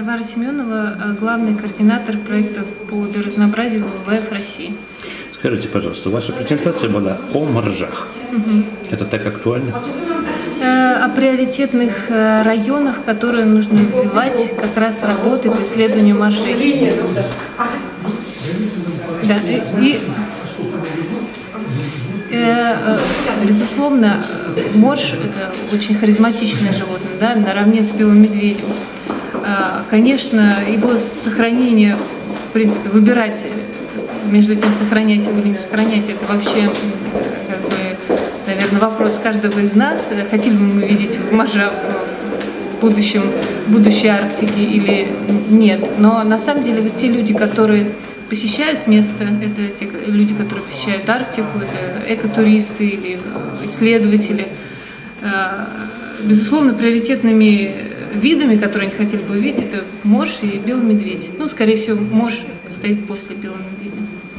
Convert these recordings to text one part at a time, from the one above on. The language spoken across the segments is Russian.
Варвара Семенова, главный координатор проектов по биоразнообразию ВВФ России. Скажите, пожалуйста, ваша презентация была о моржах. Угу. Это так актуально? О приоритетных районах, которые нужно развивать как раз работы по исследованию моржей. Да, безусловно, морж – это очень харизматичное животное, да, наравне с белым медведем. Конечно, его сохранение, в принципе, выбирать между тем, сохранять его или не сохранять, это вообще, как бы, наверное, вопрос каждого из нас. Хотели бы мы видеть моржа в будущей Арктике или нет. Но на самом деле вот те люди, которые посещают место, это те люди, которые посещают Арктику, это экотуристы или исследователи. Безусловно, приоритетными видами, которые они хотели бы увидеть, это морж и белый медведь. Ну, скорее всего, морж стоит после белого медведя.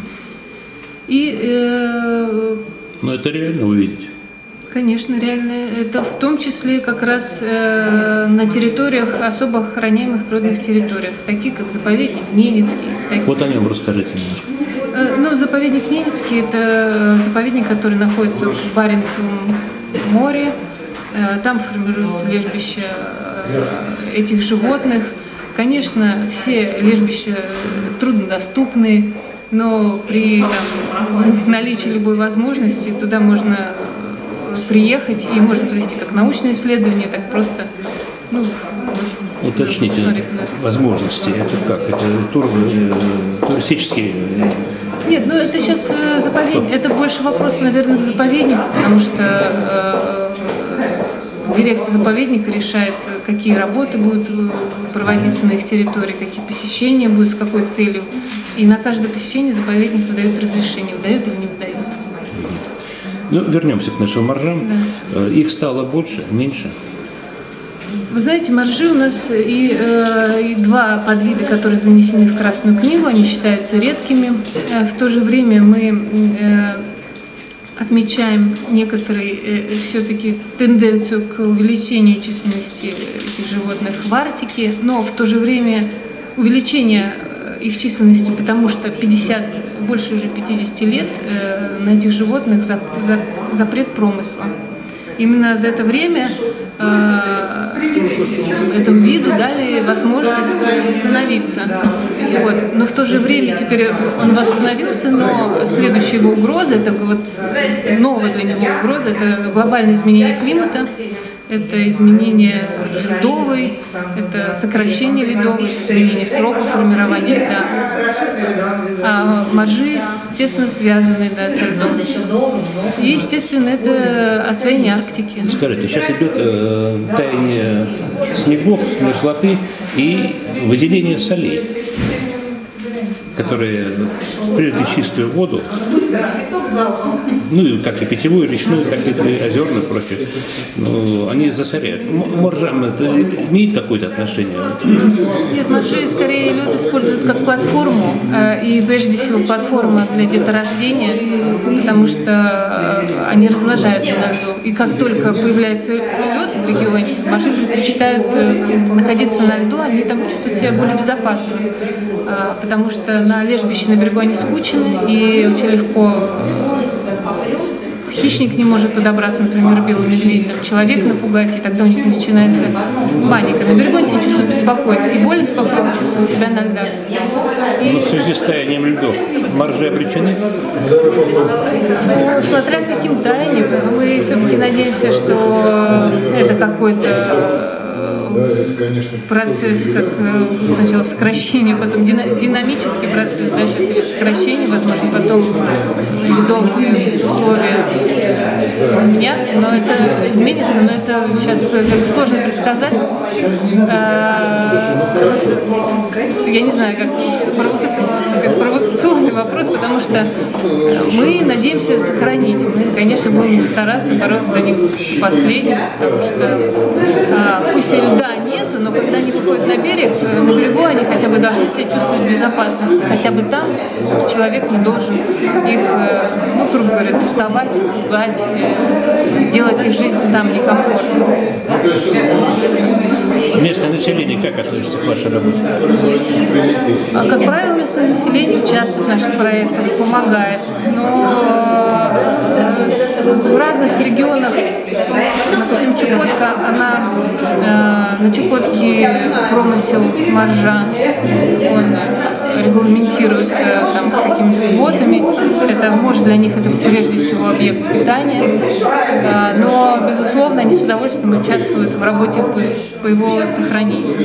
Но это реально увидеть? Конечно, реально. Это в том числе как раз на территориях, особо охраняемых природных территориях, таких как заповедник Ненецкий. Вот о нем расскажите немножко. Ну, заповедник Ненецкий – это заповедник, который находится в Баренцевом море. Там формируются лежбища этих животных. Конечно, все лежбища труднодоступны, но при наличии любой возможности туда можно приехать и можно провести как научное исследование, так просто, уточните, возможности, это как? Это туристические? Нет, это сейчас заповедник, это больше вопрос, наверное, к заповеднику, потому что дирекция заповедника решает, какие работы будут проводиться на их территории, какие посещения будут, с какой целью. И на каждое посещение заповедник выдает разрешение, выдает или не выдает. Вернемся к нашим моржам. Да. Их стало больше, меньше? Вы знаете, моржи у нас и два подвида, которые занесены в Красную книгу, они считаются редкими. В то же время мы отмечаем некоторые все-таки тенденцию к увеличению численности этих животных в Арктике, но в то же время увеличение их численности, потому что больше уже 50 лет на этих животных запрет промысла. Именно за это время этому виду дали возможность восстановиться. Вот. Но в то же время теперь он восстановился, но следующая его угроза, это новая для него угроза, это глобальное изменение климата, это изменение ледовой, это сокращение ледовой, это изменение срока формирования льда. А моржи тесно связаны, со льдом. И, естественно, это освоение Арктики. Скажите, сейчас идет таяние снегов, мерзлоты и выделение солей, которые прежде чистую воду, как и питьевую, речную, так и озерную, прочее, они засоряют. Моржам это имеет какое-то отношение? Нет, моржи скорее лед используют как платформу, и прежде всего платформа для деторождения, потому что они размножаются на льду. И как только появляется лед в регионе, моржи предпочитают находиться на льду, они там чувствуют себя более безопасно, потому что на лежбище на берегу они скучны, и очень легко хищник не может подобраться, например, белый медведь, человек напугать, и тогда у них начинается паника. На берегу они себя чувствуют беспокойно, и более спокойно чувствуют себя на льдах. Но в связи с таянием льдов моржи обречены? Смотря каким таянием, но мы все-таки надеемся, что это какой-то процесс, как сначала сокращение, потом динамический процесс, сейчас идет сокращение, возможно, потом ледовые условия изменятся, но это изменится, но это сейчас сложно предсказать. Я не знаю, как провокационный вопрос, потому что мы надеемся сохранить. Мы, конечно, будем стараться бороться за них последним, потому что пусть и льда нет, но когда они выходят на берегу они хотя бы должны себя чувствовать в безопасности. Хотя бы там человек не должен их, грубо говоря, доставать, пугать, делать их жизнь там некомфортной. Местное население как относится к вашей работе? Как правило, местное население участвует в наших проектах, помогает. Но в разных регионах, допустим, Чукотка, на Чукотке промысел моржа, он регламентируется там какими-то квотами. Это может для них это прежде всего объект питания, но безусловно они с удовольствием участвуют в работе по его сохранению.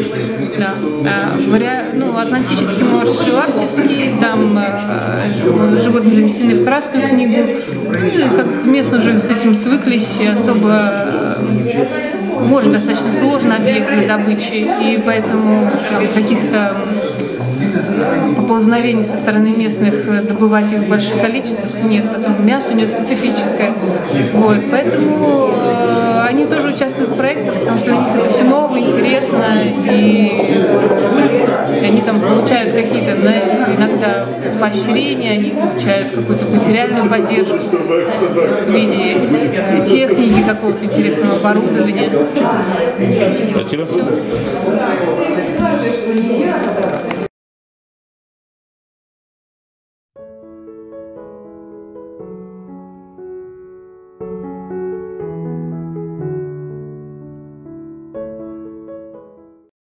Да. Атлантический морж, Арктический, там животные занесены в Красную книгу. Как-то местно уже с этим свыклись, особо может достаточно сложный объект для добычи, и поэтому каких-то поползновений со стороны местных добывать их в больших количествах нет, потом мясо у нее специфическое. Вот, поэтому они тоже участвуют в проектах, потому что для них это все новое, интересно, и они там получают какие-то, иногда поощрения, они получают какую-то материальную поддержку в виде техники, какого-то интересного оборудования. Спасибо.